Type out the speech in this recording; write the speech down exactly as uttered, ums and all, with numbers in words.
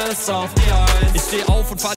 alles auf die Eins. Ich steh auf und fahr